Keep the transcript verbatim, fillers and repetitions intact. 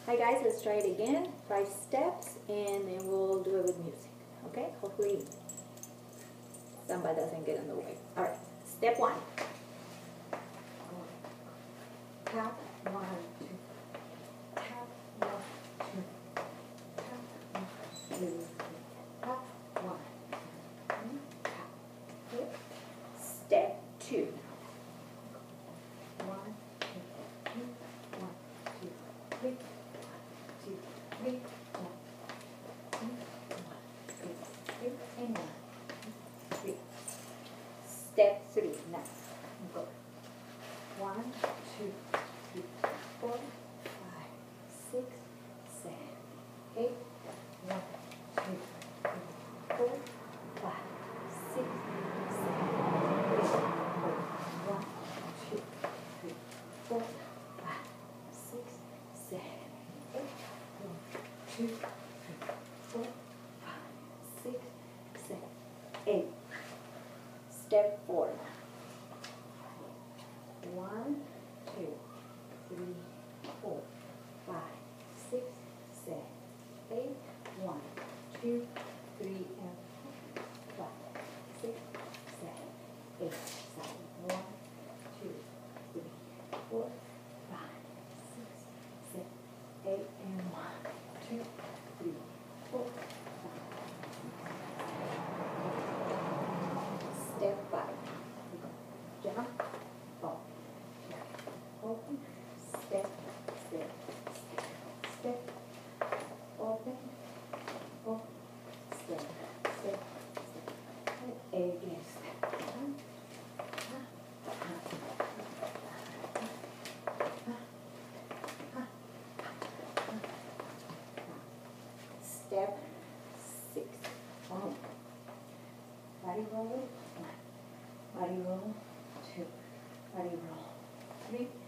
Hi guys, let's try it again. Five steps and then we'll do it with music. Okay? Hopefully Samba doesn't get in the way. Alright, step one. Tap, one, two. Tap, one, two. Tap, one, two. Tap, one. Tap. Hip. Step two. One, two, three, one, two, three, one, two, three, one, two, one, three, three, and one, two, three. Step three. Now Go. One, two, three, four, five, six, seven, eight. One, two, three, four, five, six, seven, eight. One, two, three, four, five, six, seven, eight. One, two, three, four, five, six, seven, eight. step four. One, two, three, four, five, six, seven, eight. One, two, three, and four, five, six, seven, eight. Seven. One, two, three, four, five, six, seven, eight, and one, two, three, four, five. Step five. Jump, up, open, step, step, step, step, open, up, step, step, step, and again, step. Step six. One, body roll, one, body roll, two, body roll, three,